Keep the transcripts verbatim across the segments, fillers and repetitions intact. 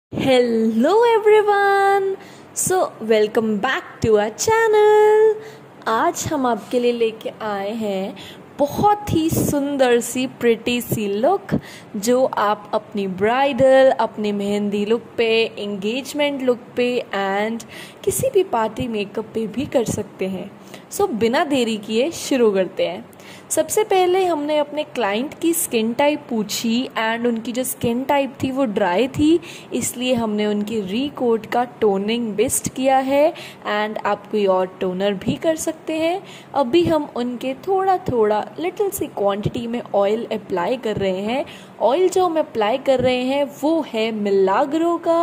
Hello everyone. So welcome back to our channel. आज हम आपके लिए लेके आए हैं बहुत ही सुंदर सी प्रिटी सी लुक जो आप अपनी ब्राइडल, अपनी मेहंदी लुक पे, एंगेजमेंट लुक पे एंड किसी भी पार्टी मेकअप पे भी कर सकते हैं। सो so, बिना देरी किए शुरू करते हैं। सबसे पहले हमने अपने क्लाइंट की स्किन टाइप पूछी एंड उनकी जो स्किन टाइप थी वो ड्राई थी, इसलिए हमने उनकी रीकोट का टोनिंग बेस्ट किया है एंड आप कोई और टोनर भी कर सकते हैं। अभी हम उनके थोड़ा थोड़ा लिटिल सी क्वांटिटी में ऑयल अप्लाई कर रहे हैं। ऑयल जो हम अप्लाई कर रहे हैं वो है मिलाग्रो का।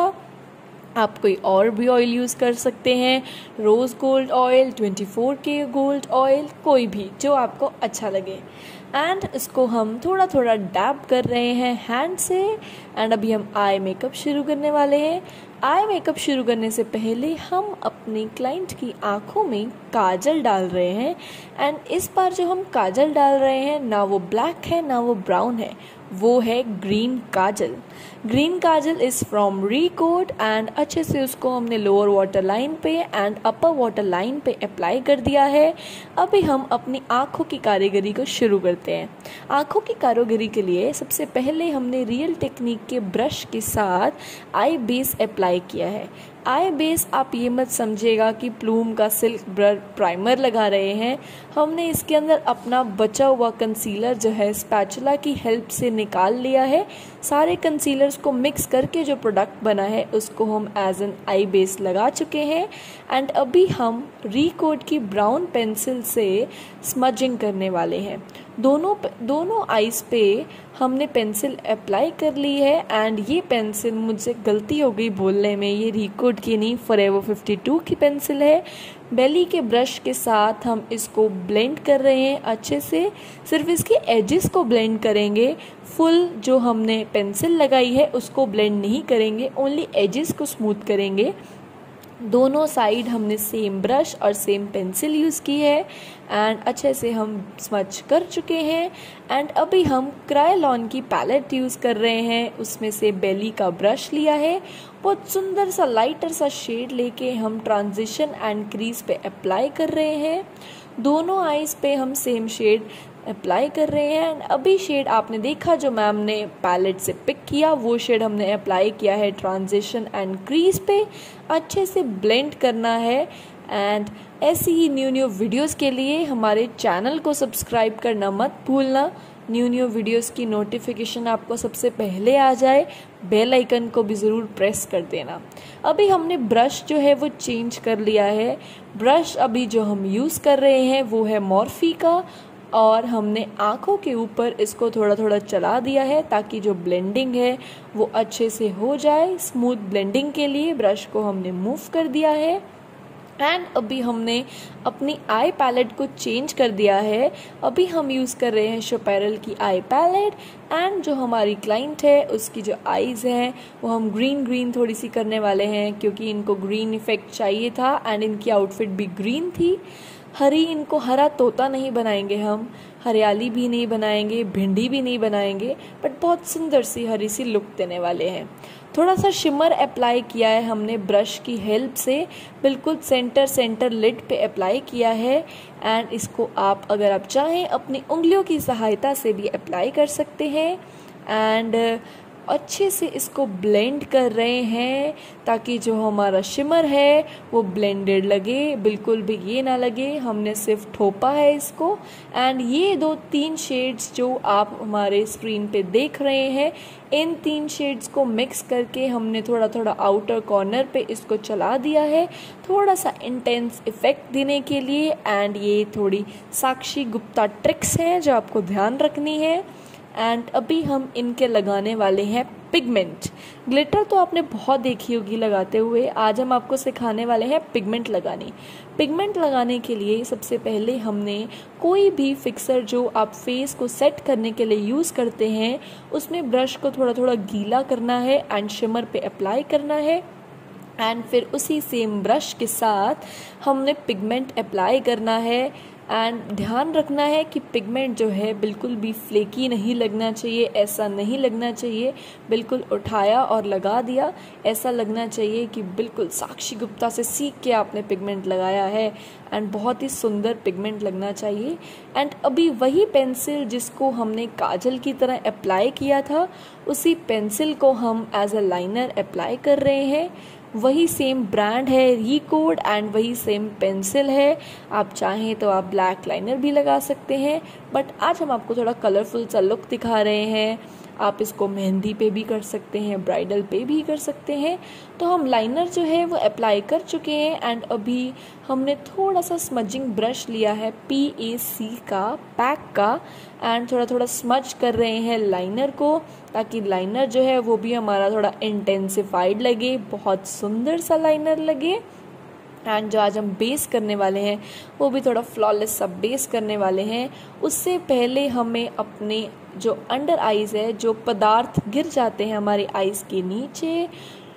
आप कोई और भी ऑयल यूज़ कर सकते हैं, rose gold oil, twenty four K gold oil, कोई भी जो आपको अच्छा लगे। एंड इसको हम थोड़ा थोड़ा डैब कर रहे हैं हैंड से। एंड अभी हम आई मेकअप शुरू करने वाले हैं। आई मेकअप शुरू करने से पहले हम अपनी क्लाइंट की आँखों में काजल डाल रहे हैं। एंड इस बार जो हम काजल डाल रहे हैं ना वो ब्लैक है ना वो ब्राउन है, वो है green kajal. Green kajal is from Recode and अच्छे से उसको हमने लोअर वाटर लाइन पे एंड अपर वाटर लाइन पे अप्लाई कर दिया है। अभी हम अपनी आँखों की कारीगरी को शुरू करते हैं। आँखों की कारीगरी के लिए सबसे पहले हमने रियल टेक्निक के ब्रश के साथ आई बेस अप्लाई किया है। आई बेस आप ये मत समझिएगा कि प्लूम का सिल्क प्राइमर लगा रहे हैं। हमने इसके अंदर अपना बचा हुआ कंसीलर जो है स्पैचुला की हेल्प से निकाल लिया है। सारे कंसीलर्स को मिक्स करके जो प्रोडक्ट बना है उसको हम एज एन आई बेस लगा चुके हैं। एंड अभी हम रीकोट की ब्राउन पेंसिल से स्मजिंग करने वाले हैं। दोनों दोनों आईज पे हमने पेंसिल अप्लाई कर ली है। एंड ये पेंसिल, मुझसे गलती हो गई बोलने में, ये रीकोट की नहीं फॉरएवर फिफ्टी टू की पेंसिल है। बेली के ब्रश के साथ हम इसको ब्लेंड कर रहे हैं अच्छे से। सिर्फ इसके एजेस को ब्लेंड करेंगे, फुल जो हमने पेंसिल लगाई है उसको ब्लेंड नहीं करेंगे, ओनली एजेस को स्मूथ करेंगे। दोनों साइड हमने सेम ब्रश और सेम पेंसिल यूज़ की है एंड अच्छे से हम स्मच कर चुके हैं। एंड अभी हम क्रायोलॉन की पैलेट यूज़ कर रहे हैं, उसमें से बेली का ब्रश लिया है। बहुत सुंदर सा लाइटर सा शेड लेके हम ट्रांजिशन एंड क्रीज पे अप्लाई कर रहे हैं। दोनों आईज पे हम सेम शेड अप्लाई कर रहे हैं। एंड अभी शेड आपने देखा जो मैम ने पैलेट से पिक किया, वो शेड हमने अप्लाई किया है ट्रांजिशन एंड क्रीज पे। अच्छे से ब्लेंड करना है। एंड ऐसी ही न्यू न्यू वीडियोस के लिए हमारे चैनल को सब्सक्राइब करना मत भूलना। न्यू न्यू वीडियोस की नोटिफिकेशन आपको सबसे पहले आ जाए, बेल आइकन को भी ज़रूर प्रेस कर देना। अभी हमने ब्रश जो है वो चेंज कर लिया है। ब्रश अभी जो हम यूज़ कर रहे हैं वो है मॉर्फी का और हमने आँखों के ऊपर इसको थोड़ा थोड़ा चला दिया है ताकि जो ब्लेंडिंग है वो अच्छे से हो जाए। स्मूथ ब्लेंडिंग के लिए ब्रश को हमने मूव कर दिया है। एंड अभी हमने अपनी आई पैलेट को चेंज कर दिया है। अभी हम यूज़ कर रहे हैं शोपेरल की आई पैलेट। एंड जो हमारी क्लाइंट है उसकी जो आईज़ हैं वो हम ग्रीन ग्रीन थोड़ी सी करने वाले हैं क्योंकि इनको ग्रीन इफ़ेक्ट चाहिए था एंड इनकी आउटफिट भी ग्रीन थी। हरी, इनको हरा तोता नहीं बनाएंगे हम, हरियाली भी नहीं बनाएंगे, भिंडी भी नहीं बनाएंगे, बट बहुत सुंदर सी हरी सी लुक देने वाले हैं। थोड़ा सा शिमर अप्लाई किया है हमने ब्रश की हेल्प से, बिल्कुल सेंटर सेंटर लिड पे अप्लाई किया है। एंड इसको आप अगर आप चाहें अपनी उंगलियों की सहायता से भी अप्लाई कर सकते हैं। एंड अच्छे से इसको ब्लेंड कर रहे हैं ताकि जो हमारा शिमर है वो ब्लेंडेड लगे, बिल्कुल भी ये ना लगे हमने सिर्फ ठोपा है इसको। एंड ये दो तीन शेड्स जो आप हमारे स्क्रीन पे देख रहे हैं, इन तीन शेड्स को मिक्स करके हमने थोड़ा थोड़ा आउटर कॉर्नर पे इसको चला दिया है थोड़ा सा इंटेंस इफेक्ट देने के लिए। एंड ये थोड़ी साक्षी गुप्ता ट्रिक्स हैं जो आपको ध्यान रखनी है। एंड अभी हम इनके लगाने वाले हैं पिगमेंट। ग्लिटर तो आपने बहुत देखी होगी लगाते हुए, आज हम आपको सिखाने वाले हैं पिगमेंट लगानी। पिगमेंट लगाने के लिए सबसे पहले हमने कोई भी फिक्सर जो आप फेस को सेट करने के लिए यूज़ करते हैं उसमें ब्रश को थोड़ा थोड़ा गीला करना है एंड शिमर पे अप्लाई करना है। एंड फिर उसी सेम ब्रश के साथ हमने पिगमेंट अप्लाई करना है। एंड ध्यान रखना है कि पिगमेंट जो है बिल्कुल भी फ्लेकी नहीं लगना चाहिए, ऐसा नहीं लगना चाहिए बिल्कुल उठाया और लगा दिया, ऐसा लगना चाहिए कि बिल्कुल साक्षी गुप्ता से सीख के आपने पिगमेंट लगाया है एंड बहुत ही सुंदर पिगमेंट लगना चाहिए। एंड अभी वही पेंसिल जिसको हमने काजल की तरह अप्लाई किया था, उसी पेंसिल को हम एज अ लाइनर अप्लाई कर रहे हैं। वही सेम ब्रांड है रिकोड एंड वही सेम पेंसिल है। आप चाहें तो आप ब्लैक लाइनर भी लगा सकते हैं, बट आज हम आपको थोड़ा कलरफुल सा लुक दिखा रहे हैं। आप इसको मेहंदी पे भी कर सकते हैं, ब्राइडल पे भी कर सकते हैं। तो हम लाइनर जो है वो अप्लाई कर चुके हैं एंड अभी हमने थोड़ा सा स्मजिंग ब्रश लिया है पी ए सी का पैक का एंड थोड़ा थोड़ा स्मज कर रहे हैं लाइनर को, ताकि लाइनर जो है वो भी हमारा थोड़ा इंटेंसिफाइड लगे, बहुत सुंदर सा लाइनर लगे। एंड जो आज हम बेस करने वाले हैं वो भी थोड़ा फ्लॉलेस सा बेस करने वाले हैं। उससे पहले हमें अपने जो अंडर आईज है, जो पदार्थ गिर जाते हैं हमारे आईज के नीचे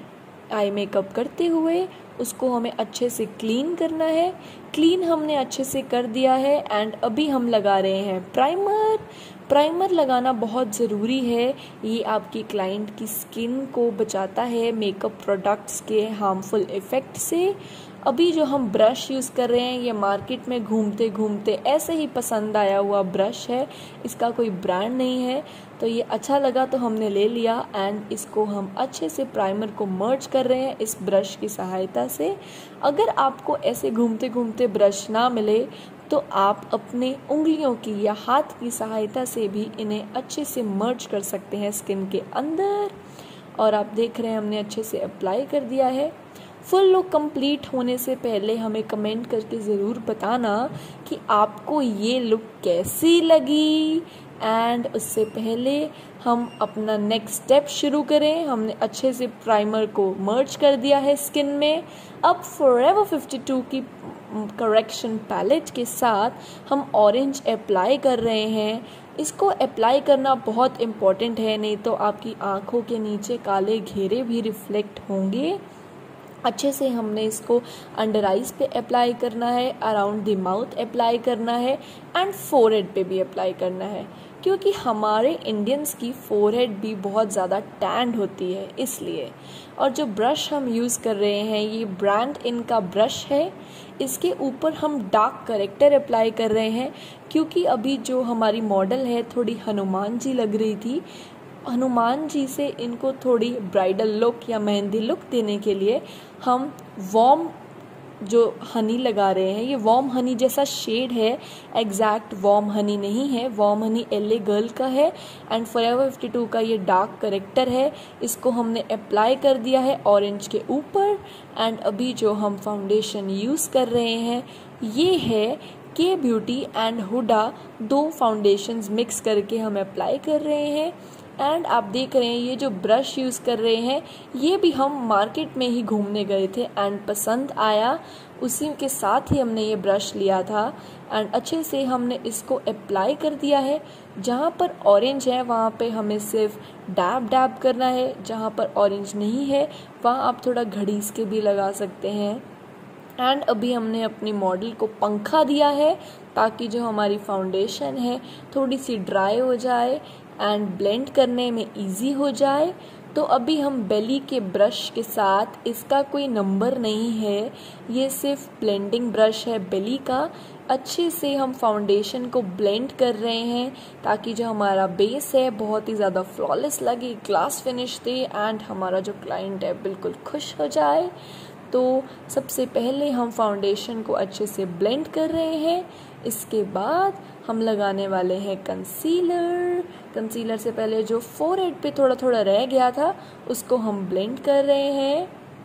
आई मेकअप करते हुए, उसको हमें अच्छे से क्लीन करना है। क्लीन हमने अच्छे से कर दिया है एंड अभी हम लगा रहे हैं प्राइमर। प्राइमर लगाना बहुत ज़रूरी है, ये आपकी क्लाइंट की स्किन को बचाता है मेकअप प्रोडक्ट्स के हार्मफुल इफ़ेक्ट से। अभी जो हम ब्रश यूज़ कर रहे हैं ये मार्केट में घूमते घूमते ऐसे ही पसंद आया हुआ ब्रश है, इसका कोई ब्रांड नहीं है, तो ये अच्छा लगा तो हमने ले लिया एंड इसको हम अच्छे से प्राइमर को मर्ज कर रहे हैं इस ब्रश की सहायता से। अगर आपको ऐसे घूमते घूमते ब्रश ना मिले तो आप अपने उंगलियों की या हाथ की सहायता से भी इन्हें अच्छे से मर्ज कर सकते हैं स्किन के अंदर। और आप देख रहे हैं हमने अच्छे से अप्लाई कर दिया है। फुल लुक कंप्लीट होने से पहले हमें कमेंट करके ज़रूर बताना कि आपको ये लुक कैसी लगी। एंड उससे पहले हम अपना नेक्स्ट स्टेप शुरू करें। हमने अच्छे से प्राइमर को मर्ज कर दिया है स्किन में। अब फॉरएवर फिफ्टी टू की करेक्शन पैलेट के साथ हम ऑरेंज अप्लाई कर रहे हैं। इसको अप्लाई करना बहुत इम्पॉर्टेंट है, नहीं तो आपकी आँखों के नीचे काले घेरे भी रिफ्लेक्ट होंगे। अच्छे से हमने इसको अंडर आइज पे अप्लाई करना है, अराउंड द माउथ अप्लाई करना है एंड फोरहेड पे भी अप्लाई करना है, क्योंकि हमारे इंडियंस की फोरहेड भी बहुत ज़्यादा टैंड होती है इसलिए। और जो ब्रश हम यूज़ कर रहे हैं ये ब्रांड इनका ब्रश है। इसके ऊपर हम डार्क करेक्टर अप्लाई कर रहे हैं, क्योंकि अभी जो हमारी मॉडल है थोड़ी हनुमान जी लग रही थी। हनुमान जी से इनको थोड़ी ब्राइडल लुक या मेहंदी लुक देने के लिए हम वॉर्म जो हनी लगा रहे हैं। ये वॉर्म हनी जैसा शेड है, एग्जैक्ट वॉर्म हनी नहीं है, warm honey L A girl का है एंड फॉरएवर फिफ्टी टू का ये डार्क करेक्टर है। इसको हमने अप्लाई कर दिया है ऑरेंज के ऊपर। एंड अभी जो हम फाउंडेशन यूज़ कर रहे हैं ये है के ब्यूटी एंड हुडा, दो फाउंडेशंस मिक्स करके हम अप्लाई कर रहे हैं। एंड आप देख रहे हैं ये जो ब्रश यूज़ कर रहे हैं ये भी हम मार्केट में ही घूमने गए थे एंड पसंद आया, उसी के साथ ही हमने ये ब्रश लिया था एंड अच्छे से हमने इसको अप्लाई कर दिया है। जहाँ पर ऑरेंज है वहाँ पे हमें सिर्फ डैब डैब करना है, जहाँ पर ऑरेंज नहीं है वहाँ आप थोड़ा घड़ीस के भी लगा सकते हैं। एंड अभी हमने अपनी मॉडल को पंखा दिया है ताकि जो हमारी फाउंडेशन है थोड़ी सी ड्राई हो जाए एंड ब्लेंड करने में इजी हो जाए। तो अभी हम बेली के ब्रश के साथ, इसका कोई नंबर नहीं है, ये सिर्फ ब्लेंडिंग ब्रश है बेली का, अच्छे से हम फाउंडेशन को ब्लेंड कर रहे हैं ताकि जो हमारा बेस है बहुत ही ज़्यादा फ्लॉलेस लगे, ग्लास फिनिश दे एंड हमारा जो क्लाइंट है बिल्कुल खुश हो जाए। तो सबसे पहले हम फाउंडेशन को अच्छे से ब्लेंड कर रहे हैं। इसके बाद हम लगाने वाले हैं कंसीलर। कंसीलर से पहले जो फोरहेड पे थोड़ा थोड़ा रह गया था उसको हम ब्लेंड कर रहे हैं।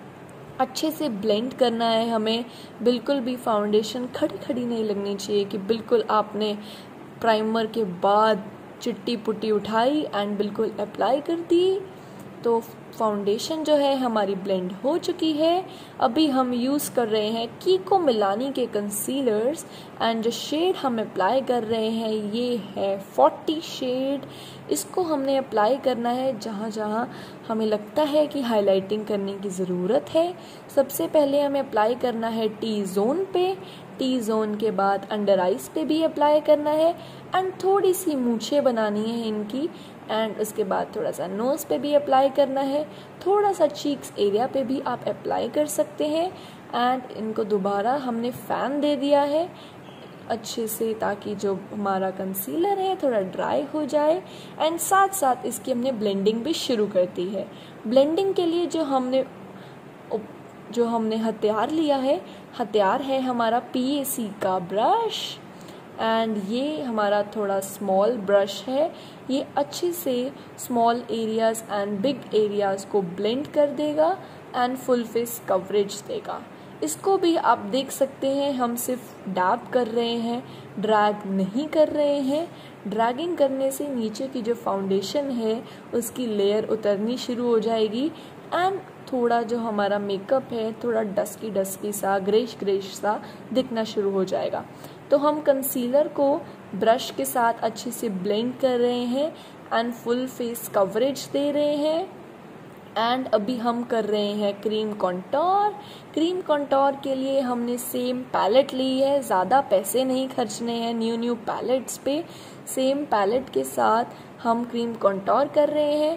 अच्छे से ब्लेंड करना है हमें, बिल्कुल भी फाउंडेशन खड़ी खड़ी नहीं लगनी चाहिए कि बिल्कुल आपने प्राइमर के बाद चिट्टी पुट्टी उठाई एंड बिल्कुल अप्लाई कर दी। तो फाउंडेशन जो है हमारी ब्लेंड हो चुकी है। अभी हम यूज़ कर रहे हैं कीको मिलानी के कंसीलर्स एंड जो शेड हम अप्लाई कर रहे हैं ये है फोर्टी शेड। इसको हमने अप्लाई करना है जहाँ जहाँ हमें लगता है कि हाइलाइटिंग करने की ज़रूरत है। सबसे पहले हमें अप्लाई करना है टी जोन पे, टी जोन के बाद अंडर आइज पे भी अप्लाई करना है एंड थोड़ी सी मूछें बनानी है इनकी, एंड उसके बाद थोड़ा सा नोज़ पे भी अप्लाई करना है, थोड़ा सा चीक्स एरिया पे भी आप अप्लाई कर सकते हैं। एंड इनको दोबारा हमने फ़ैन दे दिया है अच्छे से ताकि जो हमारा कंसीलर है थोड़ा ड्राई हो जाए। एंड साथ साथ इसकी हमने ब्लेंडिंग भी शुरू कर दी है। ब्लेंडिंग के लिए जो हमने जो हमने हथियार लिया है, हथियार है हमारा पी ए सी का ब्रश, एंड ये हमारा थोड़ा स्मॉल ब्रश है। ये अच्छे से small areas and big areas को ब्लेंड कर देगा एंड फुल फेस कवरेज देगा। इसको भी आप देख सकते हैं हम सिर्फ डैब कर रहे हैं, ड्रैग नहीं कर रहे हैं। ड्रैगिंग करने से नीचे की जो फाउंडेशन है उसकी लेयर उतरनी शुरू हो जाएगी एंड थोड़ा जो हमारा मेकअप है थोड़ा डस्की डस्की सा ग्रेश ग्रेश सा दिखना शुरू हो जाएगा। तो हम कंसीलर को ब्रश के साथ अच्छे से ब्लेंड कर रहे हैं एंड फुल फेस कवरेज दे रहे हैं। एंड अभी हम कर रहे हैं क्रीम कॉन्टोर। क्रीम कॉन्टोर के लिए हमने सेम पैलेट ली है, ज़्यादा पैसे नहीं खर्चने हैं न्यू न्यू पैलेट्स पे। सेम पैलेट के साथ हम क्रीम कॉन्टोर कर रहे हैं,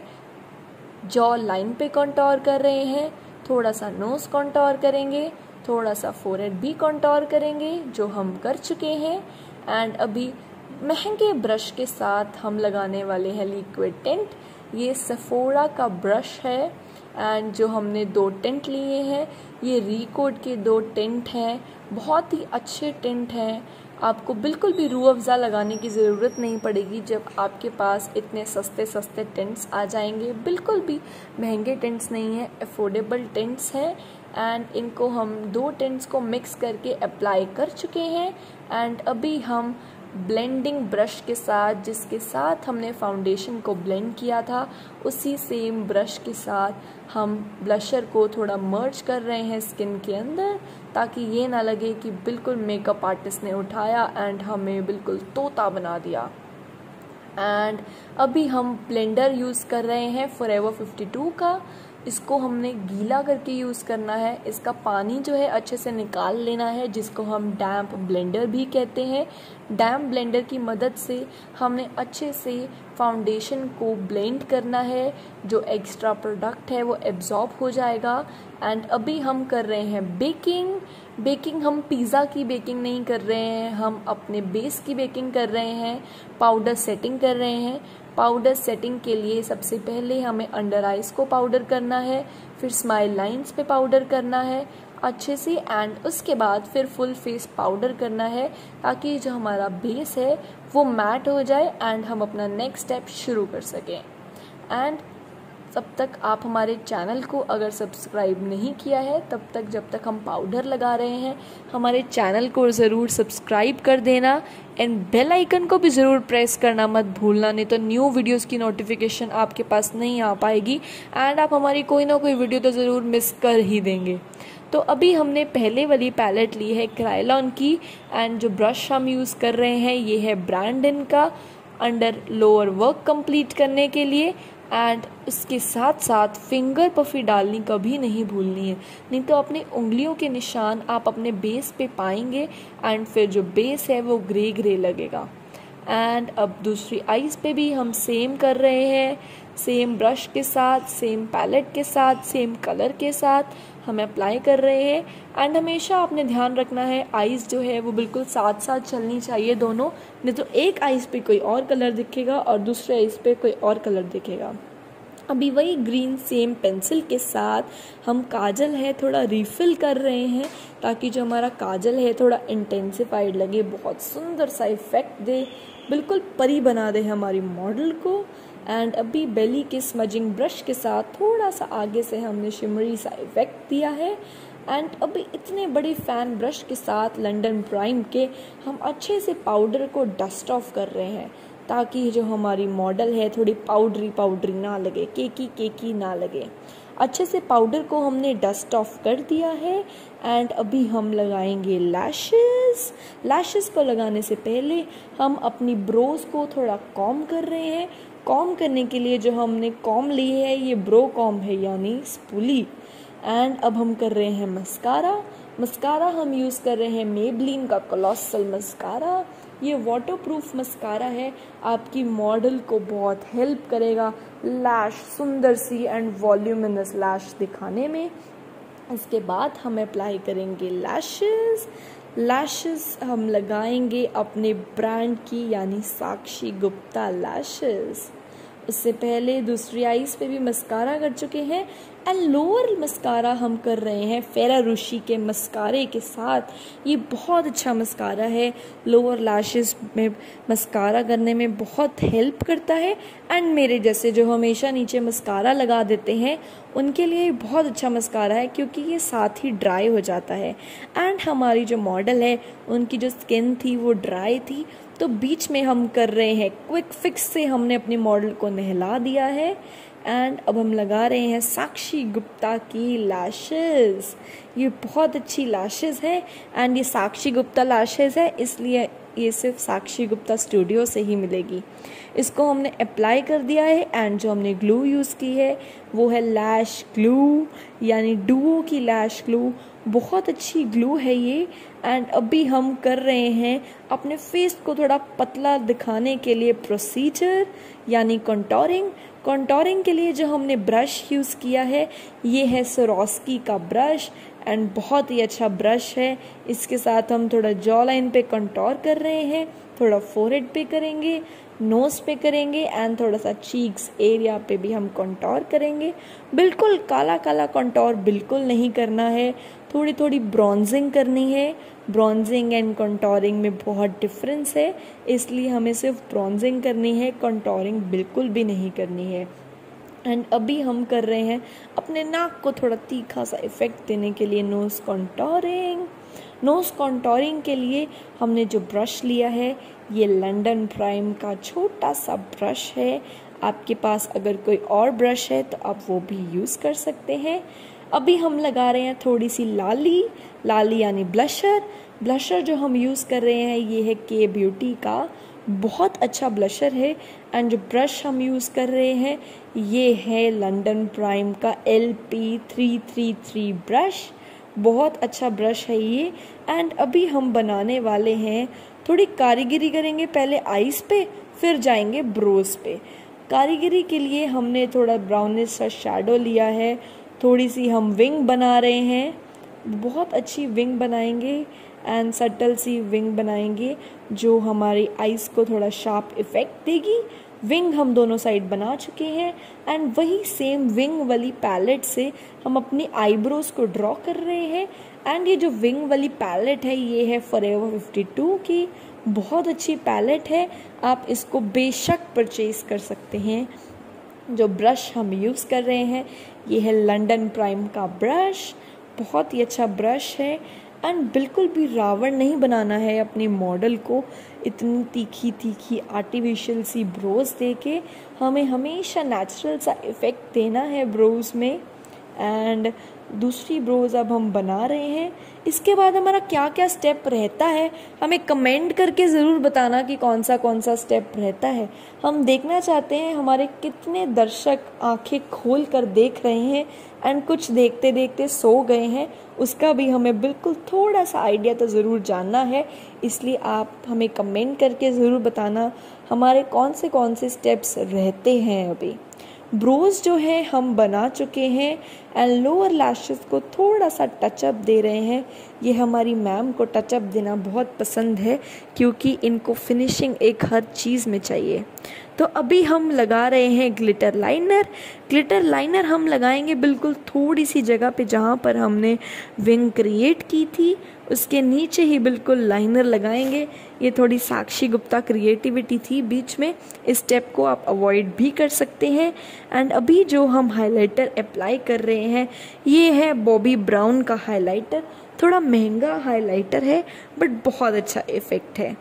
जॉ लाइन पे कॉन्टोर कर रहे हैं, थोड़ा सा नोज़ कॉन्टोर करेंगे, थोड़ा सा फोरहेड भी कॉन्टोर करेंगे जो हम कर चुके हैं। एंड अभी महंगे ब्रश के साथ हम लगाने वाले हैं लिक्विड टिंट। ये सेफोरा का ब्रश है एंड जो हमने दो टिंट लिए हैं ये रिकोड के दो टिंट हैं, बहुत ही अच्छे टिंट हैं। आपको बिल्कुल भी रूह अफ़ज़ा लगाने की ज़रूरत नहीं पड़ेगी जब आपके पास इतने सस्ते सस्ते टिंट्स आ जाएंगे। बिल्कुल भी महंगे टिंट्स नहीं हैं, अफोर्डेबल टिंट्स हैं। एंड इनको हम दो टिंट्स को मिक्स करके अप्लाई कर चुके हैं। एंड अभी हम ब्लेंडिंग ब्रश के साथ जिसके साथ हमने फाउंडेशन को ब्लेंड किया था उसी सेम ब्रश के साथ हम ब्लशर को थोड़ा मर्ज कर रहे हैं स्किन के अंदर, ताकि ये ना लगे कि बिल्कुल मेकअप आर्टिस्ट ने उठाया एंड हमें बिल्कुल तोता बना दिया। एंड अभी हम ब्लेंडर यूज़ कर रहे हैं फॉरएवर फिफ्टी टू का। इसको हमने गीला करके यूज़ करना है, इसका पानी जो है अच्छे से निकाल लेना है, जिसको हम डैम्प ब्लेंडर भी कहते हैं। डैम्प ब्लेंडर की मदद से हमने अच्छे से फाउंडेशन को ब्लेंड करना है, जो एक्स्ट्रा प्रोडक्ट है वो एब्जॉर्ब हो जाएगा। एंड अभी हम कर रहे हैं बेकिंग। बेकिंग हम पिज़्ज़ा की बेकिंग नहीं कर रहे हैं, हम अपने बेस की बेकिंग कर रहे हैं, पाउडर सेटिंग कर रहे हैं। पाउडर सेटिंग के लिए सबसे पहले हमें अंडर आइज को पाउडर करना है, फिर स्माइल लाइंस पे पाउडर करना है अच्छे से, एंड उसके बाद फिर फुल फेस पाउडर करना है ताकि जो हमारा बेस है वो मैट हो जाए एंड हम अपना नेक्स्ट स्टेप शुरू कर सकें। एंड तब तक आप हमारे चैनल को अगर सब्सक्राइब नहीं किया है, तब तक जब तक हम पाउडर लगा रहे हैं हमारे चैनल को ज़रूर सब्सक्राइब कर देना एंड बेल आइकन को भी ज़रूर प्रेस करना मत भूलना, नहीं तो न्यू वीडियोस की नोटिफिकेशन आपके पास नहीं आ पाएगी एंड आप हमारी कोई ना कोई वीडियो तो ज़रूर मिस कर ही देंगे। तो अभी हमने पहले वाली पैलेट ली है क्रायोलॉन की एंड जो ब्रश हम यूज़ कर रहे हैं ये है ब्रैंडन का अंडर लोअर वर्क कंप्लीट करने के लिए। एंड उसके साथ साथ फिंगर पफी डालनी कभी नहीं भूलनी है, नहीं तो अपनी उंगलियों के निशान आप अपने बेस पे पाएंगे एंड फिर जो बेस है वो ग्रे ग्रे लगेगा। एंड अब दूसरी आईज पे भी हम सेम कर रहे हैं, सेम ब्रश के साथ, सेम पैलेट के साथ, सेम कलर के साथ हम अप्लाई कर रहे हैं। एंड हमेशा आपने ध्यान रखना है आईज जो है वो बिल्कुल साथ साथ चलनी चाहिए दोनों, नहीं तो एक आईज पे कोई और कलर दिखेगा और दूसरे आईज पे कोई और कलर दिखेगा। अभी वही ग्रीन सेम पेंसिल के साथ हम काजल है थोड़ा रिफ़िल कर रहे हैं ताकि जो हमारा काजल है थोड़ा इंटेंसिफाइड लगे, बहुत सुंदर सा इफेक्ट दे, बिल्कुल परी बना दे हमारी मॉडल को। एंड अभी बेली के स्मजिंग ब्रश के साथ थोड़ा सा आगे से हमने शिमरी सा इफेक्ट दिया है। एंड अभी इतने बड़े फैन ब्रश के साथ लंदन प्राइम के हम अच्छे से पाउडर को डस्ट ऑफ कर रहे हैं ताकि जो हमारी मॉडल है थोड़ी पाउडरी पाउडरी ना लगे, केकी केकी ना लगे। अच्छे से पाउडर को हमने डस्ट ऑफ कर दिया है एंड अभी हम लगाएंगे लैशेस। लैशेस को लगाने से पहले हम अपनी ब्रोज को थोड़ा कॉम कर रहे हैं। कॉम करने के लिए जो हमने कॉम ली है ये ब्रो कॉम है यानी स्पूली। एंड अब हम कर रहे हैं मस्कारा। मस्कारा हम यूज़ कर रहे हैं मेबलिन का कोलोसल मस्कारा। ये वाटरप्रूफ मस्कारा है, आपकी मॉडल को बहुत हेल्प करेगा लैश सुंदर सी एंड वॉल्यूमिनस लैश दिखाने में। इसके बाद हम अप्लाई करेंगे लैशेस। लैशेस हम लगाएंगे अपने ब्रांड की यानी साक्षी गुप्ता लैशेस। उससे पहले दूसरी आईज पे भी मस्कारा कर चुके हैं एंड लोअर मस्कारा हम कर रहे हैं फेरारूशी के मस्कारे के साथ। ये बहुत अच्छा मस्कारा है, लोअर लैशेस में मस्कारा करने में बहुत हेल्प करता है एंड मेरे जैसे जो हमेशा नीचे मस्कारा लगा देते हैं उनके लिए बहुत अच्छा मस्कारा है क्योंकि ये साथ ही ड्राई हो जाता है। एंड हमारी जो मॉडल है उनकी जो स्किन थी वो ड्राई थी, तो बीच में हम कर रहे हैं क्विक फिक्स से हमने अपनी मॉडल को नहला दिया है एंड अब हम लगा रहे हैं साक्षी गुप्ता की लैशेस। ये बहुत अच्छी लैशेस है एंड ये साक्षी गुप्ता लैशेस है इसलिए ये सिर्फ साक्षी गुप्ता स्टूडियो से ही मिलेगी। इसको हमने अप्लाई कर दिया है एंड जो हमने ग्लू यूज़ की है वो है लैश ग्लू यानी डुओ की लैश ग्लू। बहुत अच्छी ग्लू है ये। एंड अभी हम कर रहे हैं अपने फेस को थोड़ा पतला दिखाने के लिए प्रोसीजर यानी कंटोरिंग। कंटोरिंग के लिए जो हमने ब्रश यूज़ किया है ये है स्वरोस्की का ब्रश एंड बहुत ही अच्छा ब्रश है। इसके साथ हम थोड़ा जॉ लाइन पे कंटोर कर रहे हैं, थोड़ा फोरहेड पे करेंगे, नोज़ पे करेंगे एंड थोड़ा सा चीक्स एरिया पे भी हम कंटोर करेंगे। बिल्कुल काला काला कंटोर बिल्कुल नहीं करना है, थोड़ी थोड़ी ब्रॉन्जिंग करनी है। ब्रॉन्जिंग एंड कंटोरिंग में बहुत डिफरेंस है, इसलिए हमें सिर्फ ब्रॉन्जिंग करनी है, कंटोरिंग बिल्कुल भी नहीं करनी है। एंड अभी हम कर रहे हैं अपने नाक को थोड़ा तीखा सा इफेक्ट देने के लिए नोज़ कंटोरिंग। नोज़ कंटोरिंग के लिए हमने जो ब्रश लिया है ये लंदन प्राइम का छोटा सा ब्रश है। आपके पास अगर कोई और ब्रश है तो आप वो भी यूज़ कर सकते हैं। अभी हम लगा रहे हैं थोड़ी सी लाली। लाली यानी ब्लशर। ब्लशर जो हम यूज़ कर रहे हैं ये है के ब्यूटी का, बहुत अच्छा ब्लशर है। एंड जो ब्रश हम यूज़ कर रहे हैं ये है लंदन प्राइम का L P three three three brush, बहुत अच्छा ब्रश है ये। एंड अभी हम बनाने वाले हैं, थोड़ी कारीगरी करेंगे, पहले आईज पे फिर जाएंगे ब्रोज पे। कारीगरी के लिए हमने थोड़ा ब्राउनिश सा शैडो लिया है, थोड़ी सी हम विंग बना रहे हैं, बहुत अच्छी विंग बनाएंगे एंड सटल सी विंग बनाएंगे जो हमारी आईज को थोड़ा शार्प इफेक्ट देगी। विंग हम दोनों साइड बना चुके हैं एंड वही सेम विंग वाली पैलेट से हम अपनी आईब्रोज को ड्रॉ कर रहे हैं। एंड ये जो विंग वाली पैलेट है ये है फॉरएवर फिफ्टी टू की, बहुत अच्छी पैलेट है, आप इसको बेशक परचेज कर सकते हैं। जो ब्रश हम यूज़ कर रहे हैं ये है लंदन प्राइम का ब्रश, बहुत ही अच्छा ब्रश है। एंड बिल्कुल भी रावण नहीं बनाना है अपनी मॉडल को, इतनी तीखी तीखी आर्टिफिशियल सी ब्रोज दे के हमें हमेशा नेचुरल सा इफ़ेक्ट देना है ब्रोज में। एंड दूसरी ब्रोज अब हम बना रहे हैं। इसके बाद हमारा क्या क्या स्टेप रहता है हमें कमेंट करके ज़रूर बताना कि कौन सा कौन सा स्टेप रहता है। हम देखना चाहते हैं हमारे कितने दर्शक आंखें खोल कर देख रहे हैं एंड कुछ देखते देखते सो गए हैं, उसका भी हमें बिल्कुल थोड़ा सा आइडिया तो ज़रूर जानना है। इसलिए आप हमें कमेंट करके ज़रूर बताना हमारे कौन से कौन से स्टेप्स रहते हैं। अभी ब्रोज जो है हम बना चुके हैं एंड लोअर लैशेस को थोड़ा सा टचअप दे रहे हैं। ये हमारी मैम को टचअप देना बहुत पसंद है क्योंकि इनको फिनिशिंग एक हर चीज़ में चाहिए। तो अभी हम लगा रहे हैं ग्लिटर लाइनर। ग्लिटर लाइनर हम लगाएंगे बिल्कुल थोड़ी सी जगह पे जहाँ पर हमने विंग क्रिएट की थी, उसके नीचे ही बिल्कुल लाइनर लगाएंगे। ये थोड़ी साक्षी गुप्ता क्रिएटिविटी थी बीच में, इस स्टेप को आप अवॉइड भी कर सकते हैं। एंड अभी जो हम हाइलाइटर अप्लाई कर रहे हैं ये है बॉबी ब्राउन का हाइलाइटर, थोड़ा महंगा हाइलाइटर है बट बहुत अच्छा इफ़ेक्ट है।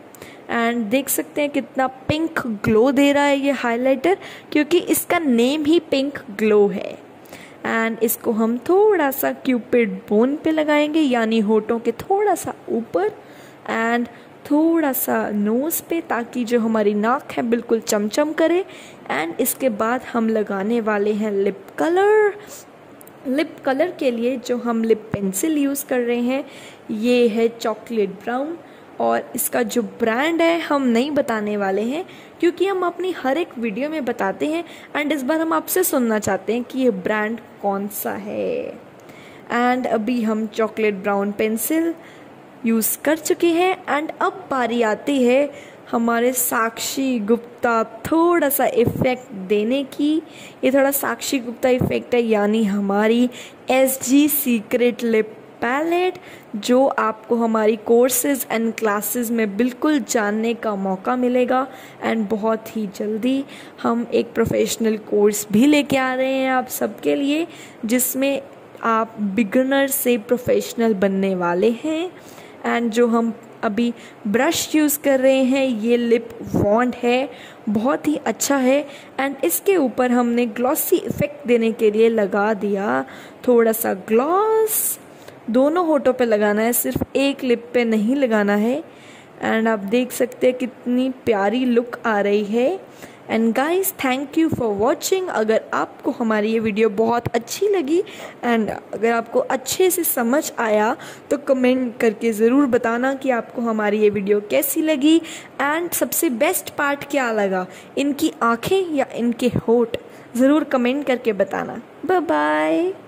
एंड देख सकते हैं कितना पिंक ग्लो दे रहा है ये हाइलाइटर, क्योंकि इसका नेम ही पिंक ग्लो है। एंड इसको हम थोड़ा सा क्यूपिड बोन पे लगाएंगे, यानी होठों के थोड़ा सा ऊपर, एंड थोड़ा सा नोज़ पे, ताकि जो हमारी नाक है बिल्कुल चमचम करे। एंड इसके बाद हम लगाने वाले हैं लिप कलर। लिप कलर के लिए जो हम लिप पेंसिल यूज़ कर रहे हैं ये है चॉकलेट ब्राउन, और इसका जो ब्रांड है हम नहीं बताने वाले हैं, क्योंकि हम अपनी हर एक वीडियो में बताते हैं। एंड इस बार हम आपसे सुनना चाहते हैं कि ये ब्रांड कौन सा है। एंड अभी हम चॉकलेट ब्राउन पेंसिल यूज़ कर चुके हैं। एंड अब बारी आती है हमारे साक्षी गुप्ता थोड़ा सा इफ़ेक्ट देने की। ये थोड़ा साक्षी गुप्ता इफ़ेक्ट है, यानी हमारी S G secret lip palette, जो आपको हमारी कोर्सेज एंड क्लासेस में बिल्कुल जानने का मौका मिलेगा। एंड बहुत ही जल्दी हम एक प्रोफेशनल कोर्स भी लेके आ रहे हैं आप सबके लिए, जिसमें आप बिगिनर से प्रोफेशनल बनने वाले हैं। एंड जो हम अभी ब्रश यूज़ कर रहे हैं ये लिप वॉन्ड है, बहुत ही अच्छा है। एंड इसके ऊपर हमने ग्लॉसी इफ़ेक्ट देने के लिए लगा दिया थोड़ा सा ग्लॉस। दोनों होठों पे लगाना है, सिर्फ एक लिप पे नहीं लगाना है। एंड आप देख सकते हैं कितनी प्यारी लुक आ रही है। And guys, thank you for watching. अगर आपको हमारी ये वीडियो बहुत अच्छी लगी एंड अगर आपको अच्छे से समझ आया तो कमेंट करके ज़रूर बताना कि आपको हमारी ये वीडियो कैसी लगी। एंड सबसे बेस्ट पार्ट क्या लगा, इनकी आँखें या इनके होठ, ज़रूर कमेंट करके बताना। Bye bye.